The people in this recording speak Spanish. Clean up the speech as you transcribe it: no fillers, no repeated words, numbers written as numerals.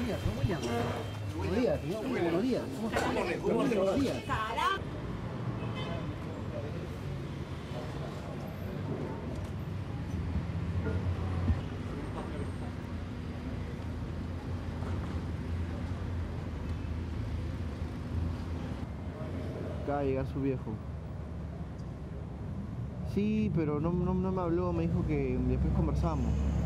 días, William. Buenos días, señor. Buenos días. Buenos días. Acaba de llegar su viejo. Sí, pero no me habló, me dijo que después conversamos.